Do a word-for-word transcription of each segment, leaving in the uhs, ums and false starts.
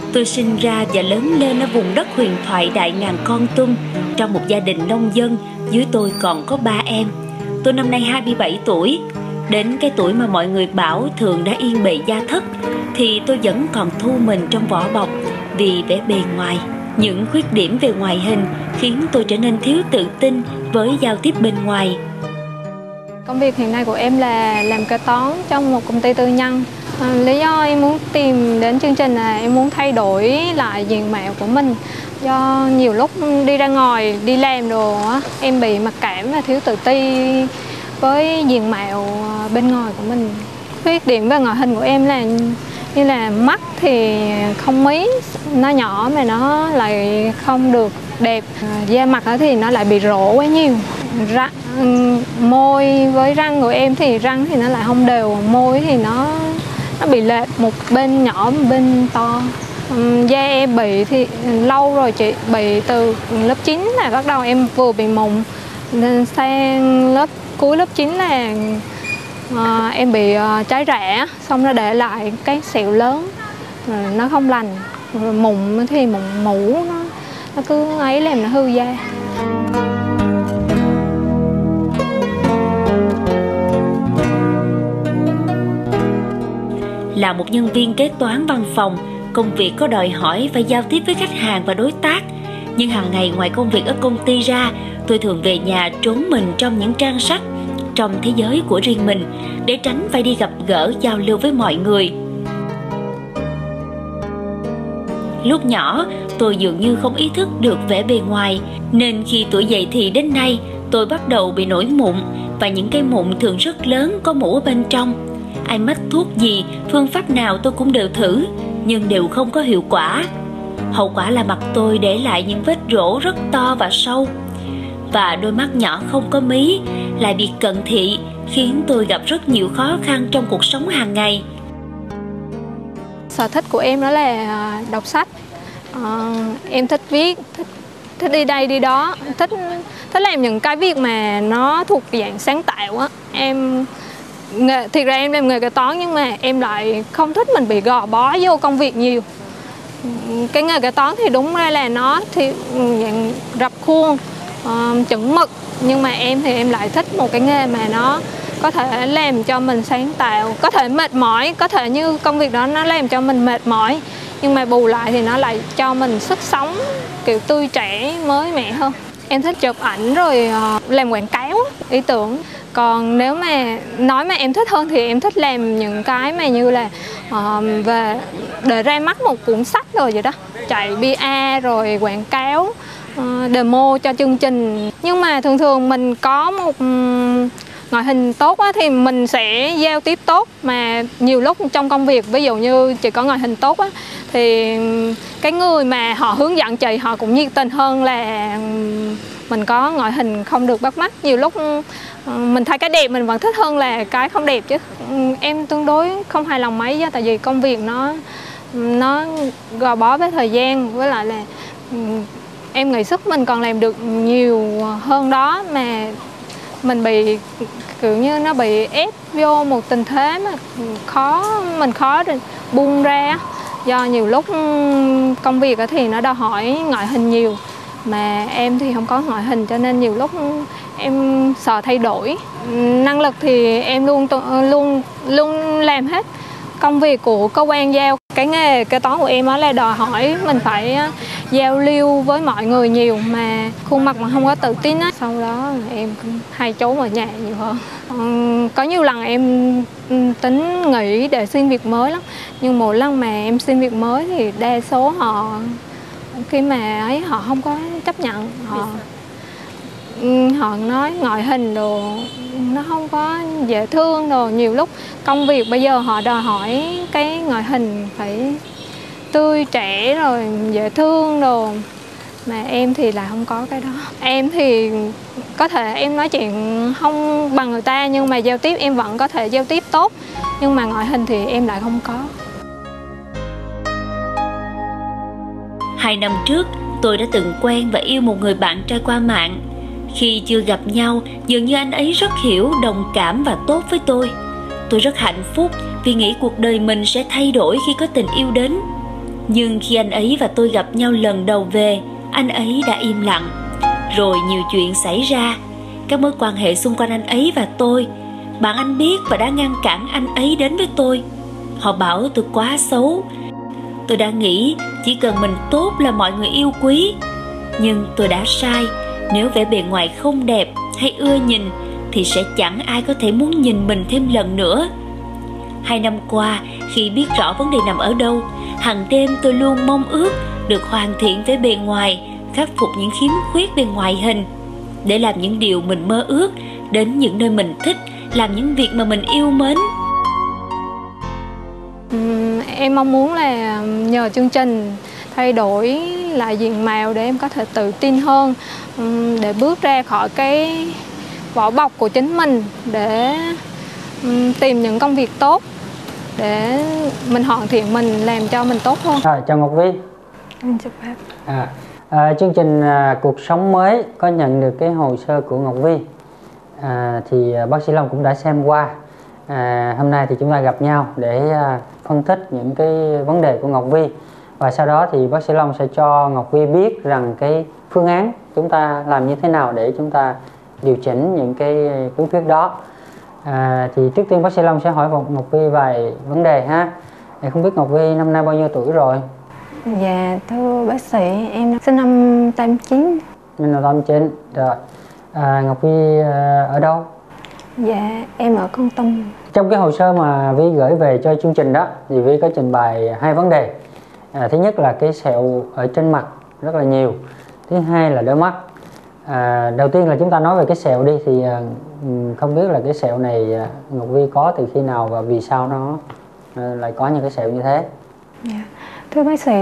Tôi sinh ra và lớn lên ở vùng đất huyền thoại Đại Ngàn Kon Tum, trong một gia đình nông dân. Dưới tôi còn có ba em. Tôi năm nay hai mươi bảy tuổi. Đến cái tuổi mà mọi người bảo thường đã yên bề gia thất, thì tôi vẫn còn thu mình trong vỏ bọc vì vẻ bề ngoài. Những khuyết điểm về ngoại hình khiến tôi trở nên thiếu tự tin với giao tiếp bên ngoài. Công việc hiện nay của em là làm kế toán trong một công ty tư nhân. À, lý do em muốn tìm đến chương trình là em muốn thay đổi lại diện mạo của mình. Do nhiều lúc đi ra ngoài, đi làm đồ á, em bị mặc cảm và thiếu tự ti với diện mạo bên ngoài của mình. Khuyết điểm về ngoại hình của em là như là mắt thì không mí, nó nhỏ mà nó lại không được đẹp. À, da mặt thì nó lại bị rỗ quá nhiều. Răng, môi với răng của em thì răng thì nó lại không đều, môi thì nó nó bị lệch, một bên nhỏ một bên to. Um, da em bị thì lâu rồi chị, bị từ lớp chín là bắt đầu em vừa bị mụn, nên sang lớp cuối lớp chín là uh, em bị uh, trái rã, xong nó để lại cái sẹo lớn, rồi nó không lành, rồi mụn thì mụn mủ nó, nó cứ ấy làm nó hư da. Là một nhân viên kế toán văn phòng, công việc có đòi hỏi phải giao tiếp với khách hàng và đối tác. Nhưng hàng ngày ngoài công việc ở công ty ra, tôi thường về nhà trốn mình trong những trang sách, trong thế giới của riêng mình, để tránh phải đi gặp gỡ giao lưu với mọi người. Lúc nhỏ, tôi dường như không ý thức được vẻ bề ngoài, nên khi tuổi dậy thì đến nay, tôi bắt đầu bị nổi mụn, và những cái mụn thường rất lớn, có mủ ở bên trong. Ai mách thuốc gì, phương pháp nào tôi cũng đều thử, nhưng đều không có hiệu quả. Hậu quả là mặt tôi để lại những vết rỗ rất to và sâu, và đôi mắt nhỏ không có mí, lại bị cận thị, khiến tôi gặp rất nhiều khó khăn trong cuộc sống hàng ngày. Sở thích của em đó là đọc sách. À, em thích viết, thích, thích đi đây đi đó, thích thích làm những cái việc mà nó thuộc dạng sáng tạo á. Em Nghề, thiệt ra em làm nghề kế toán nhưng mà em lại không thích mình bị gò bó vô công việc nhiều. Cái nghề kế toán thì đúng ra là nó thì dạng rập khuôn, uh, chuẩn mực, nhưng mà em thì em lại thích một cái nghề mà nó có thể làm cho mình sáng tạo, có thể mệt mỏi, có thể như công việc đó nó làm cho mình mệt mỏi, nhưng mà bù lại thì nó lại cho mình sức sống, kiểu tươi trẻ, mới mẻ hơn. Em thích chụp ảnh rồi uh, làm quảng cáo, ý tưởng. Còn nếu mà nói mà em thích hơn thì em thích làm những cái mà như là uh, về để ra mắt một cuốn sách rồi vậy đó, chạy pê e rồi quảng cáo, uh, demo cho chương trình. Nhưng mà thường thường mình có một um, ngoại hình tốt á, thì mình sẽ giao tiếp tốt, mà nhiều lúc trong công việc ví dụ như chị có ngoại hình tốt á, thì cái người mà họ hướng dẫn chị họ cũng nhiệt tình hơn là mình có ngoại hình không được bắt mắt. Nhiều lúc mình thấy cái đẹp mình vẫn thích hơn là cái không đẹp chứ. Em tương đối không hài lòng mấy, tại vì công việc nó nó gò bó với thời gian, với lại là em nghĩ sức mình còn làm được nhiều hơn đó, mà mình bị kiểu như nó bị ép vô một tình thế mà khó mình khó để buông ra, do nhiều lúc công việc thì nó đòi hỏi ngoại hình nhiều, mà em thì không có ngoại hình, cho nên nhiều lúc em sợ thay đổi. Năng lực thì em luôn luôn luôn làm hết công việc của cơ quan giao. Cái nghề kế toán của em đó là đòi hỏi mình phải giao lưu với mọi người nhiều, mà khuôn mặt mà không có tự tin á, sau đó em hay trốn ở nhà nhiều hơn. Có nhiều lần em tính nghỉ để xin việc mới lắm, nhưng mỗi lần mà em xin việc mới thì đa số họ khi mà ấy họ không có chấp nhận, họ họ nói ngoại hình đồ nó không có dễ thương đồ. Nhiều lúc công việc bây giờ họ đòi hỏi cái ngoại hình phải tươi trẻ rồi dễ thương đồ, mà em thì là không có cái đó. Em thì có thể em nói chuyện không bằng người ta, nhưng mà giao tiếp em vẫn có thể giao tiếp tốt, nhưng mà ngoại hình thì em lại không có. Hai năm trước, tôi đã từng quen và yêu một người bạn trai qua mạng. Khi chưa gặp nhau, dường như anh ấy rất hiểu, đồng cảm và tốt với tôi. Tôi rất hạnh phúc vì nghĩ cuộc đời mình sẽ thay đổi khi có tình yêu đến. Nhưng khi anh ấy và tôi gặp nhau lần đầu về, anh ấy đã im lặng. Rồi nhiều chuyện xảy ra, các mối quan hệ xung quanh anh ấy và tôi. Bạn anh biết và đã ngăn cản anh ấy đến với tôi. Họ bảo tôi quá xấu. Tôi đã nghĩ chỉ cần mình tốt là mọi người yêu quý. Nhưng tôi đã sai. Nếu vẻ bề ngoài không đẹp hay ưa nhìn thì sẽ chẳng ai có thể muốn nhìn mình thêm lần nữa. Hai năm qua, khi biết rõ vấn đề nằm ở đâu, hàng đêm tôi luôn mong ước được hoàn thiện vẻ bề ngoài, khắc phục những khiếm khuyết về ngoại hình, để làm những điều mình mơ ước, đến những nơi mình thích, làm những việc mà mình yêu mến. Uhm, em mong muốn là nhờ chương trình thay đổi lại diện mạo để em có thể tự tin hơn, uhm, để bước ra khỏi cái vỏ bọc của chính mình, để uhm, tìm những công việc tốt, để mình hoàn thiện mình, làm cho mình tốt hơn. Rồi, chào Ngọc Vi. Em chào bác. À, à, chương trình à, Cuộc Sống Mới có nhận được cái hồ sơ của Ngọc Vi. À, thì à, bác sĩ Long cũng đã xem qua. À, hôm nay thì chúng ta gặp nhau để à, phân tích những cái vấn đề của Ngọc Vi, và sau đó thì bác sĩ Long sẽ cho Ngọc Vi biết rằng cái phương án chúng ta làm như thế nào để chúng ta điều chỉnh những cái khiếm khuyết đó. À, thì trước tiên bác sĩ Long sẽ hỏi Ngọc Vi vài vấn đề ha. Thì không biết Ngọc Vi năm nay bao nhiêu tuổi rồi? Dạ thưa bác sĩ, em sinh năm tám chín. Mình là tám chín rồi. À, Ngọc Vi à, ở đâu? Dạ em ở Kon Tum. Trong cái hồ sơ mà Vi gửi về cho chương trình đó thì Vi có trình bày hai vấn đề. À, thứ nhất là cái sẹo ở trên mặt rất là nhiều. Thứ hai là đôi mắt. À, đầu tiên là chúng ta nói về cái sẹo đi, thì à, không biết là cái sẹo này à, Ngọc Vi có từ khi nào và vì sao nó à, lại có những cái sẹo như thế? Dạ. Thưa bác sĩ,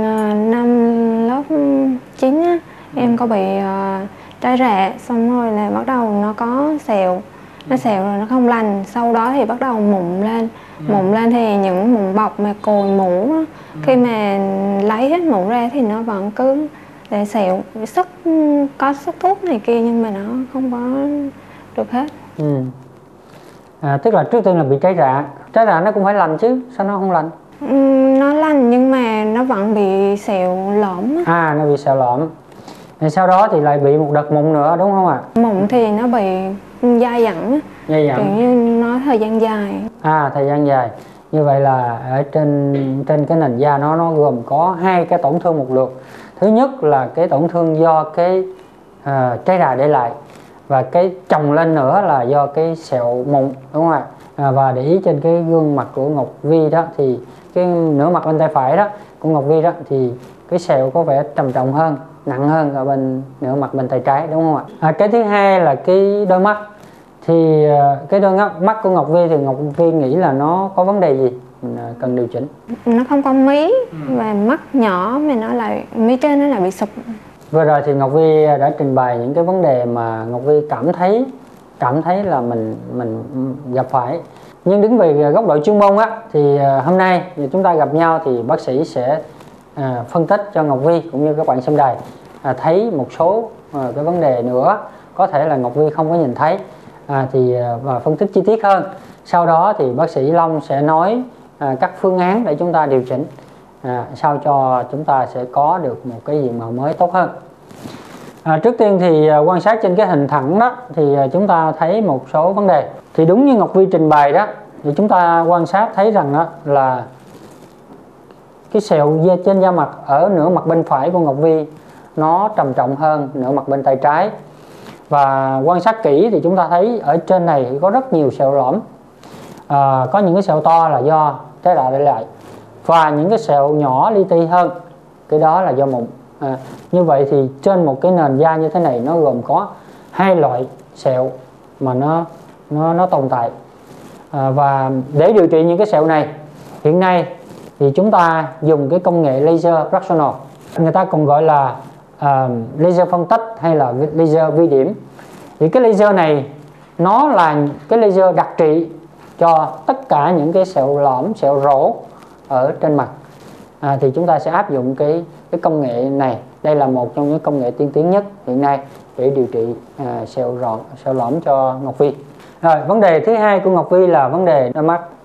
năm lớp chín á, em có bị uh, trái rạ, xong rồi là bắt đầu nó có sẹo, nó sẹo rồi nó không lành, sau đó thì bắt đầu mụn lên, mụn lên thì những mụn bọc mà cồi mũ á, khi mà lấy hết mụn ra thì nó vẫn cứ để sẹo, sức có sức thuốc này kia nhưng mà nó không có được hết. Ừ. À, tức là trước tiên là bị trái rạ, trái rạ nó cũng phải lành chứ, sao nó không lành? Ừ, nó lành nhưng mà nó vẫn bị sẹo lõm á. À, nó bị sẹo lõm. Thì sau đó thì lại bị một đợt mụn nữa đúng không ạ? À? Mụn thì nó bị dai dẳng á, dai dẳng, kiểu như nó thời gian dài. À, thời gian dài. Như vậy là ở trên trên cái nền da nó nó gồm có hai cái tổn thương một lượt. Thứ nhất là cái tổn thương do cái uh, trái rạ để lại, và cái chồng lên nữa là do cái sẹo mụn đúng không ạ? À, và để ý trên cái gương mặt của Ngọc Vi đó thì cái nửa mặt bên tay phải đó của Ngọc Vi đó thì cái sẹo có vẻ trầm trọng hơn, nặng hơn ở bên nửa mặt bên tay trái đúng không ạ? À, cái thứ hai là cái đôi mắt. Thì uh, cái đôi mắt của Ngọc Vi thì Ngọc Vi nghĩ là nó có vấn đề gì mình uh, cần điều chỉnh? Nó không có mí, ừ. và mắt nhỏ mà nó lại mí trên nó lại bị sụp. Vừa rồi thì Ngọc Vi đã trình bày những cái vấn đề mà Ngọc Vi cảm thấy cảm thấy là mình mình gặp phải. Nhưng đứng về góc độ chuyên môn á thì uh, hôm nay chúng ta gặp nhau thì bác sĩ sẽ uh, phân tích cho Ngọc Vi cũng như các bạn xem đài uh, thấy một số uh, cái vấn đề nữa có thể là Ngọc Vi không có nhìn thấy. À, thì và phân tích chi tiết hơn. Sau đó thì bác sĩ Long sẽ nói à, các phương án để chúng ta điều chỉnh à, sao cho chúng ta sẽ có được một cái diện mạo mới tốt hơn. À, trước tiên thì à, quan sát trên cái hình thẳng đó thì à, chúng ta thấy một số vấn đề. Thì đúng như Ngọc Vi trình bày đó thì chúng ta quan sát thấy rằng đó là cái sẹo trên da mặt ở nửa mặt bên phải của Ngọc Vi nó trầm trọng hơn nửa mặt bên tay trái. Và quan sát kỹ thì chúng ta thấy ở trên này có rất nhiều sẹo lõm, à, có những cái sẹo to là do trái rạ để lại, và những cái sẹo nhỏ li ti hơn, cái đó là do mụn. À, như vậy thì trên một cái nền da như thế này nó gồm có hai loại sẹo mà nó nó nó tồn tại. À, và để điều trị những cái sẹo này hiện nay thì chúng ta dùng cái công nghệ laser fractional, người ta còn gọi là Uh, laser phân tích hay là laser vi điểm. Thì cái laser này nó là cái laser đặc trị cho tất cả những cái sẹo lõm, sẹo rỗ ở trên mặt. À, thì chúng ta sẽ áp dụng cái cái công nghệ này. Đây là một trong những công nghệ tiên tiến nhất hiện nay để điều trị à, sẹo rộn, sẹo lõm cho Ngọc Vi. Rồi vấn đề thứ hai của Ngọc Vi là vấn đề đôi mắt.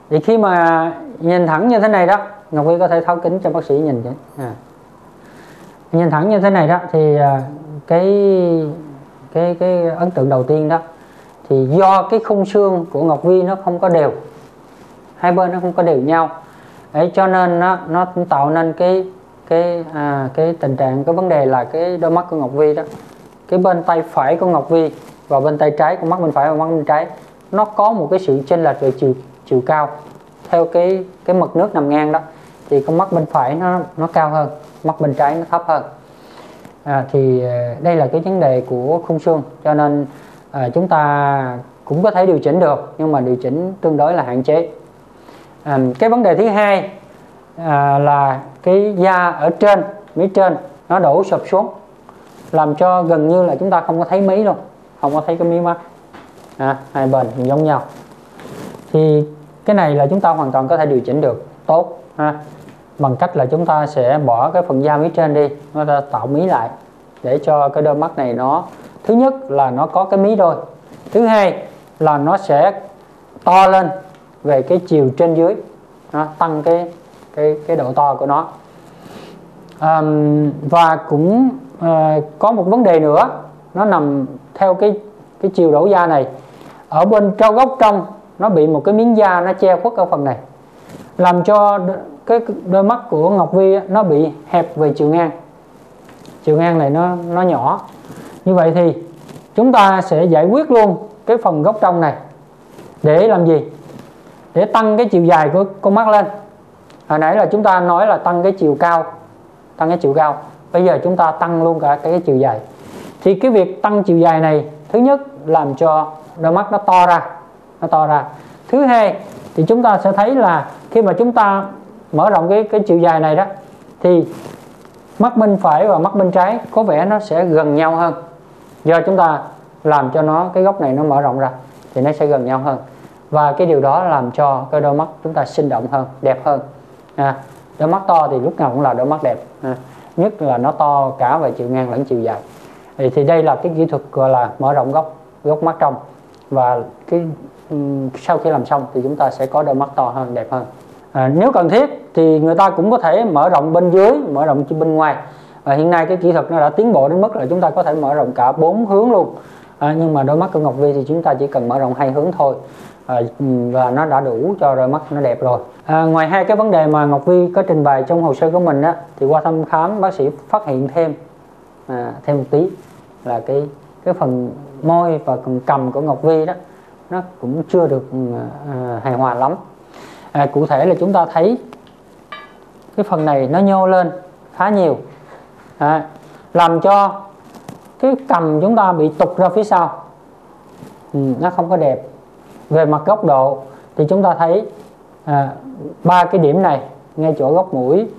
Thì khi mà nhìn thẳng như thế này đó, Ngọc Vi có thể tháo kính cho bác sĩ nhìn chứ. À. Nhìn thẳng như thế này đó thì cái cái cái ấn tượng đầu tiên đó thì do cái khung xương của Ngọc Vi nó không có đều, hai bên nó không có đều nhau, đấy, cho nên nó nó cũng tạo nên cái cái à, cái tình trạng, cái vấn đề là cái đôi mắt của Ngọc Vi đó, cái bên tay phải của Ngọc Vi và bên tay trái của mắt bên phải và mắt bên trái nó có một cái sự chênh lệch về chiều chiều cao. Theo cái cái mực nước nằm ngang đó thì con mắt bên phải nó nó cao hơn, mắt bên trái nó thấp hơn. À, thì đây là cái vấn đề của khung xương, cho nên à, chúng ta cũng có thể điều chỉnh được, nhưng mà điều chỉnh tương đối là hạn chế. À, cái vấn đề thứ hai à, là cái da ở trên, mí trên nó đổ sụp xuống, làm cho gần như là chúng ta không có thấy mí luôn, không có thấy cái mí mắt. À, hai bên giống nhau. Thì cái này là chúng ta hoàn toàn có thể điều chỉnh được tốt ha, bằng cách là chúng ta sẽ bỏ cái phần da mí trên đi, nó ta tạo mí lại để cho cái đôi mắt này nó, thứ nhất là nó có cái mí đôi, thứ hai là nó sẽ to lên về cái chiều trên dưới, nó tăng cái cái cái độ to của nó. À, và cũng à, có một vấn đề nữa, nó nằm theo cái cái chiều đổ da này, ở bên trong góc trong nó bị một cái miếng da nó che khuất ở phần này, làm cho cái đôi mắt của Ngọc Vi nó bị hẹp về chiều ngang, chiều ngang này nó nó nhỏ. Như vậy thì chúng ta sẽ giải quyết luôn cái phần góc trong này để làm gì? Để tăng cái chiều dài của con mắt lên. Hồi nãy là chúng ta nói là tăng cái chiều cao, tăng cái chiều cao. Bây giờ chúng ta tăng luôn cả cái chiều dài. Thì cái việc tăng chiều dài này, thứ nhất làm cho đôi mắt nó to ra, nó to ra. Thứ hai thì chúng ta sẽ thấy là khi mà chúng ta mở rộng cái cái chiều dài này đó, thì mắt bên phải và mắt bên trái có vẻ nó sẽ gần nhau hơn. Do chúng ta làm cho nó, cái góc này nó mở rộng ra thì nó sẽ gần nhau hơn, và cái điều đó làm cho cái đôi mắt chúng ta sinh động hơn, đẹp hơn. À, đôi mắt to thì lúc nào cũng là đôi mắt đẹp, à, nhất là nó to cả về chiều ngang lẫn chiều dài. Thì, thì đây là cái kỹ thuật gọi là mở rộng góc góc mắt trong, và cái um, sau khi làm xong thì chúng ta sẽ có đôi mắt to hơn, đẹp hơn. À, nếu cần thiết thì người ta cũng có thể mở rộng bên dưới, mở rộng bên ngoài. À, hiện nay cái kỹ thuật nó đã tiến bộ đến mức là chúng ta có thể mở rộng cả bốn hướng luôn. À, nhưng mà đôi mắt của Ngọc Vi thì chúng ta chỉ cần mở rộng hai hướng thôi, à, và nó đã đủ cho đôi mắt nó đẹp rồi. À, ngoài hai cái vấn đề mà Ngọc Vi có trình bày trong hồ sơ của mình đó, thì qua thăm khám bác sĩ phát hiện thêm à, thêm một tí là cái cái phần môi và phần cằm của Ngọc Vi đó nó cũng chưa được à, hài hòa lắm. À, cụ thể là chúng ta thấy cái phần này nó nhô lên khá nhiều, à, làm cho cái cằm chúng ta bị tụt ra phía sau, ừ, nó không có đẹp. Về mặt góc độ thì chúng ta thấy à, ba cái điểm này ngay chỗ góc mũi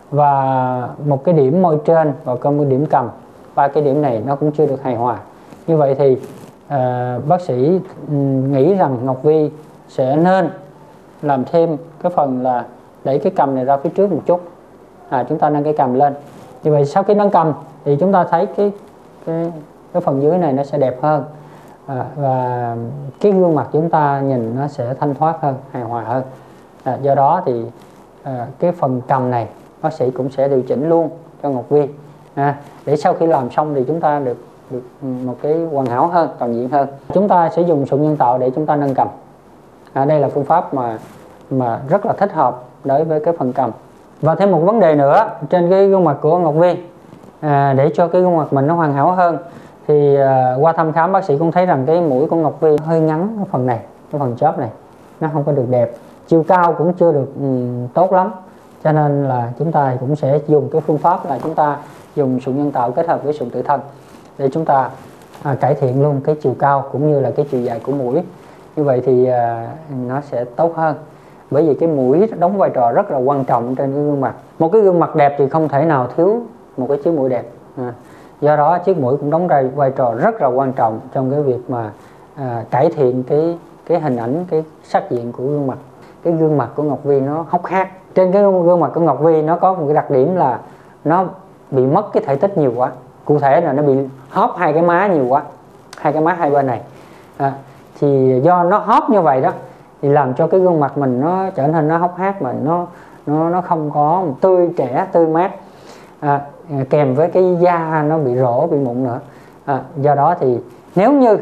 và một cái điểm môi trên và có một điểm cằm, ba cái điểm này nó cũng chưa được hài hòa. Như vậy thì à, bác sĩ nghĩ rằng Ngọc Vi sẽ nên làm thêm cái phần là đẩy cái cằm này ra phía trước một chút, à, chúng ta nâng cái cằm lên. Như vậy sau khi nâng cằm thì chúng ta thấy cái cái, cái phần dưới này nó sẽ đẹp hơn, à, và cái gương mặt chúng ta nhìn nó sẽ thanh thoát hơn, hài hòa hơn. À, do đó thì à, cái phần cằm này bác sĩ cũng sẽ điều chỉnh luôn cho Ngọc Vi, à, để sau khi làm xong thì chúng ta được được một cái hoàn hảo hơn, toàn diện hơn. Chúng ta sẽ dùng sụn nhân tạo để chúng ta nâng cằm. À, đây là phương pháp mà mà rất là thích hợp đối với cái phần cằm. Và thêm một vấn đề nữa trên cái gương mặt của Ngọc Vi, à, để cho cái gương mặt mình nó hoàn hảo hơn thì à, qua thăm khám bác sĩ cũng thấy rằng cái mũi của Ngọc Vi hơi ngắn, cái phần này, cái phần chóp này nó không có được đẹp, chiều cao cũng chưa được um, tốt lắm, cho nên là chúng ta cũng sẽ dùng cái phương pháp là chúng ta dùng sụn nhân tạo kết hợp với sụn tự thân để chúng ta à, cải thiện luôn cái chiều cao cũng như là cái chiều dài của mũi. Như vậy thì à, nó sẽ tốt hơn, bởi vì cái mũi đóng vai trò rất là quan trọng trên cái gương mặt. Một cái gương mặt đẹp thì không thể nào thiếu một cái chiếc mũi đẹp, à, do đó chiếc mũi cũng đóng vai vai trò rất là quan trọng trong cái việc mà à, cải thiện cái cái hình ảnh, cái sắc diện của gương mặt. Cái gương mặt của Ngọc Vi nó hốc hác. Trên cái gương mặt của Ngọc Vi nó có một cái đặc điểm là nó bị mất cái thể tích nhiều quá. Cụ thể là nó bị hóp hai cái má nhiều quá, hai cái má hai bên này. À, thì do nó hóp như vậy đó, thì làm cho cái gương mặt mình nó trở nên nó hốc hác, mà nó nó nó không có tươi trẻ tươi mát, à, kèm với cái da nó bị rỗ bị mụn nữa. À, do đó thì nếu như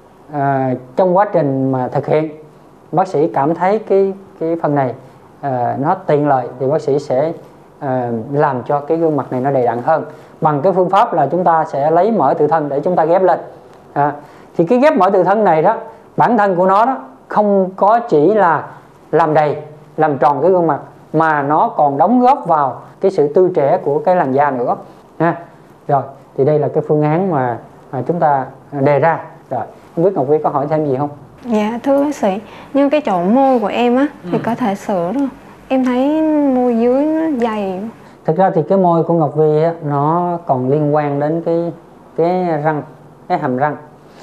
à, trong quá trình mà thực hiện bác sĩ cảm thấy cái cái phần này à, nó tiện lợi thì bác sĩ sẽ à, làm cho cái gương mặt này nó đầy đặn hơn bằng cái phương pháp là chúng ta sẽ lấy mỡ tự thân để chúng ta ghép lên. À, thì cái ghép mỡ tự thân này đó, bản thân của nó đó không có chỉ là làm đầy làm tròn cái gương mặt, mà nó còn đóng góp vào cái sự tươi trẻ của cái làn da nữa ha. Rồi thì đây là cái phương án mà, mà chúng ta đề ra. Rồi không biết Ngọc Vi có hỏi thêm gì không? Dạ thưa bác sĩ, nhưng cái chỗ môi của em á thì ừ. có thể sửa được. Em thấy môi dưới nó dày. Thực ra thì cái môi của Ngọc Vi á, nó còn liên quan đến cái cái răng, cái hàm răng.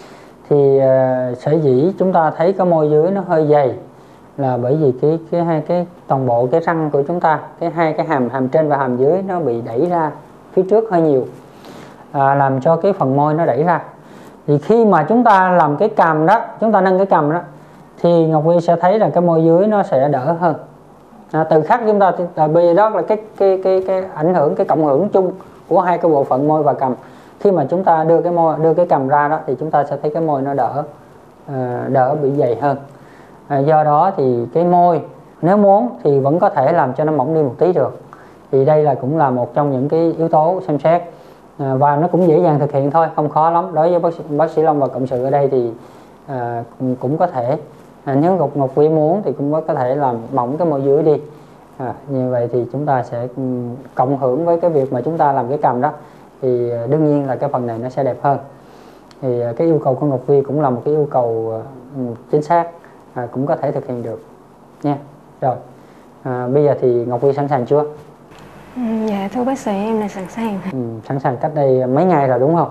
Thì uh, sở dĩ chúng ta thấy cái môi dưới nó hơi dày là bởi vì cái cái hai cái toàn bộ cái răng của chúng ta, cái hai cái hàm hàm trên và hàm dưới nó bị đẩy ra phía trước hơi nhiều, à, làm cho cái phần môi nó đẩy ra. Thì khi mà chúng ta làm cái cằm đó, chúng ta nâng cái cằm đó, thì Ngọc Vi sẽ thấy là cái môi dưới nó sẽ đỡ hơn. À, từ khắc chúng ta, bởi vì đó là cái cái cái cái ảnh hưởng, cái cộng hưởng chung của hai cái bộ phận môi và cằm. Khi mà chúng ta đưa cái môi, đưa cái cằm ra đó, thì chúng ta sẽ thấy cái môi nó đỡ à, đỡ bị dày hơn. À, do đó thì cái môi nếu muốn thì vẫn có thể làm cho nó mỏng đi một tí được. Thì đây là cũng là một trong những cái yếu tố xem xét, à, và nó cũng dễ dàng thực hiện thôi, không khó lắm. Đối với bác sĩ, bác sĩ Long và cộng sự ở đây thì à, cũng, cũng có thể à, nếu Ngọc Ngọc Vi muốn thì cũng có thể làm mỏng cái môi dưới đi. À, như vậy thì chúng ta sẽ cộng hưởng với cái việc mà chúng ta làm cái cằm đó, thì đương nhiên là cái phần này nó sẽ đẹp hơn. Thì cái yêu cầu của Ngọc Vi cũng là một cái yêu cầu uh, chính xác, à, cũng có thể thực hiện được nha. Rồi à, bây giờ thì Ngọc Vi sẵn sàng chưa? Ừ, dạ thưa bác sĩ, em là sẵn sàng. Ừ, sẵn sàng cách đây mấy ngày rồi đúng không?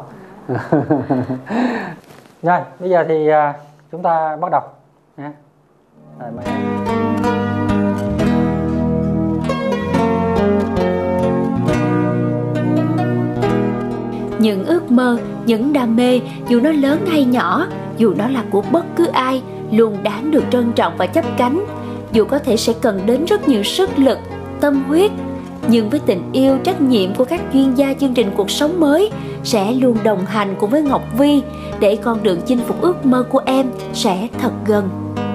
Rồi bây giờ thì uh, chúng ta bắt đầu nha. Rồi, mời em. Những ước mơ, những đam mê, dù nó lớn hay nhỏ, dù nó là của bất cứ ai, luôn đáng được trân trọng và chấp cánh. Dù có thể sẽ cần đến rất nhiều sức lực, tâm huyết, nhưng với tình yêu, trách nhiệm của các chuyên gia chương trình Cuộc Sống Mới sẽ luôn đồng hành cùng với Ngọc Vi để con đường chinh phục ước mơ của em sẽ thật gần.